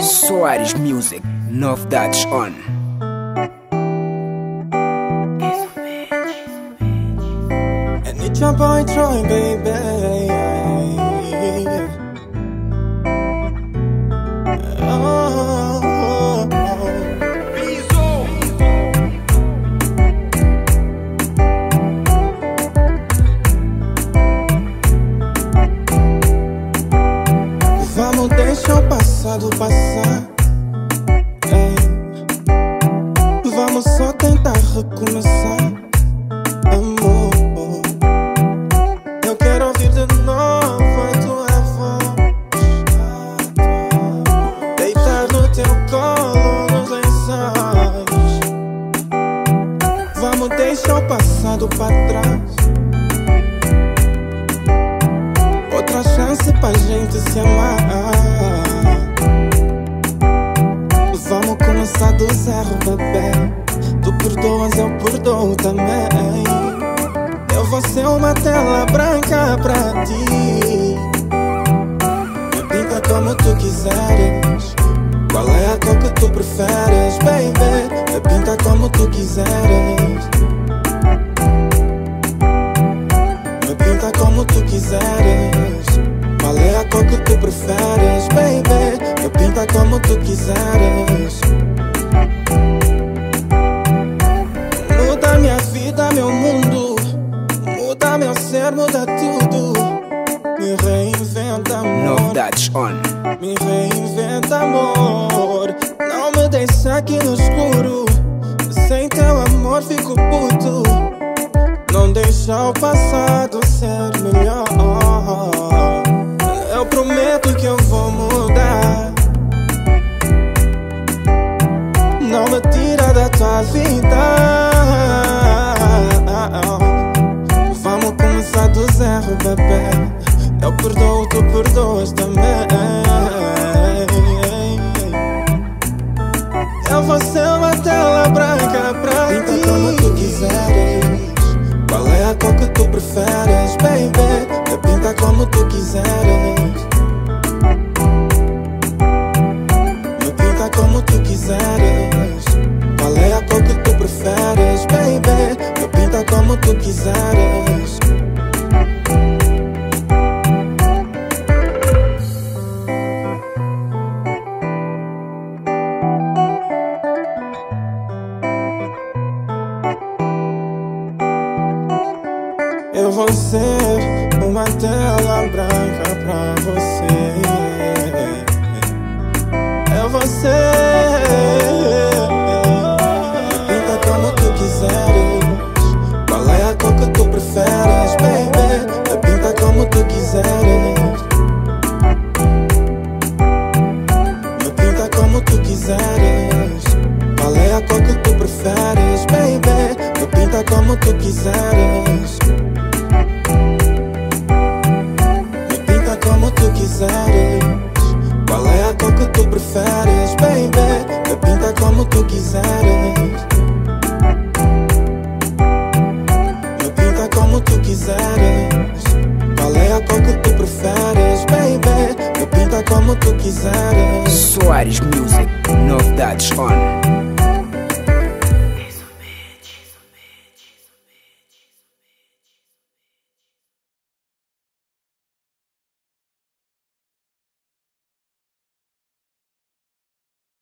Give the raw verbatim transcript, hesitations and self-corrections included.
Soares Music, novidades on. And it's your boy Troy, baby. Oh, oh, oh. Vamos deixar o passado passar, ei. Vamos só tentar recomeçar, amor. Eu quero ouvir de novo a tua voz, deitar no teu colo nos lençóis. Vamos deixar o passado para trás, outra chance pra gente se amar. Vamos começar do zero, bebê. Tu perdoas, eu perdoo também. Eu vou ser uma tela branca pra ti. Me pinta como tu quiseres. Qual é a cor que tu preferes, baby? Me pinta como tu quiseres. Me pinta como tu quiseres. Qual é a cor que tu preferes, baby? Me pinta como tu quiseres. Muda minha vida, meu mundo. Muda meu ser, muda tudo. Me reinventa, amor. Novidades on. Me reinventa, amor. Não me deixa aqui no escuro. Sem teu amor fico puto. Não deixa o passado ser melhor. Eu prometo que eu vou mudar. Não me tira da tua vida. Vamos começar do zero, bebê. Eu perdoo, tu perdoas também. Eu vou ser uma tela branca pra ti. Pinta como tu quiseres. Qual é a cor que tu preferes, baby? Me pinta como tu quiseres. Me pinta como tu quiseres. Qual é a cor que tu preferes, baby? Me pinta como tu quiseres. Eu vou ser uma tela branca pra você. Eu vou ser. Pinta como tu quiseres. Qual é a cor que tu preferes, baby? Me pinta como tu quiseres. Me pinta como tu quiseres. Qual é a cor que tu preferes, baby? Me pinta como tu quiseres. Como tu quiseres. Qual é a cor que tu preferes, baby? Me pinta como tu quiseres. Me pinta como tu quiseres. Qual é a cor que tu preferes, baby? Me pinta como tu quiseres. Soares Music, novidades on.